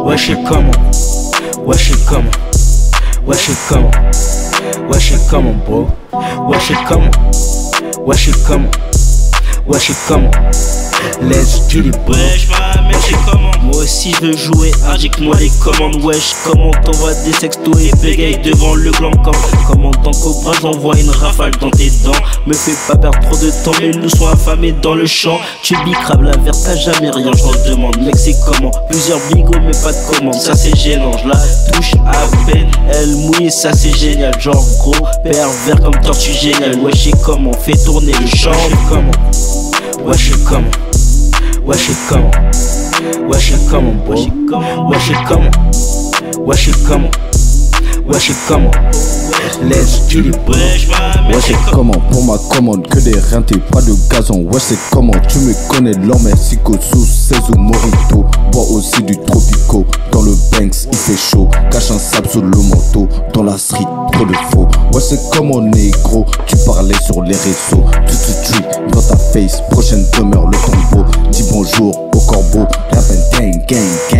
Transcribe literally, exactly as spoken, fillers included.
Wesh c'est comment, wesh c'est comment, wesh c'est comment, wesh c'est comment bro, wesh c'est comment, wesh c'est comment, wesh c'est comment. Let's get it bro. Wesh ma mec c'est comment. Moi aussi je veux jouer, indique-moi les commandes. Wesh comment t'envoies des sextos et bégaye devant le gland. Comment tant cobra j'envoie une rafale dans tes dents. Me fais pas perdre trop de temps, mais nous sommes affamés dans le champ. Tu bicrabes la verte, t'as jamais rien, je te demande. Mec c'est comment, plusieurs bigots mais pas de commande. Ça c'est gênant, je la touche à peine. Elle mouille, ça c'est génial. Genre gros, pervers comme tortue génial. Wesh c'est comment, fais tourner le champ. Wesh c'est comment, wesh c'est comment, wesh c'est comment bro, wesh c'est comment, wesh c'est comment, wesh c'est comment. Let's get it bro. Wesh c'est comment, pour ma commande, que des rentés, pas de gazon. Wesh c'est comment, tu me connais, l'homme mexico sous seize ou morito. Bois aussi du tropico, dans le Banks il fait chaud. Cache un sable sous le manteau, dans la street trop de faux. Wesh c'est comment négro, tu parlais sur les réseaux. Tout tout tout dans ta face, prochaine demeure le tombeau. Dis bonjour au corbeau, rap and gang gang gang.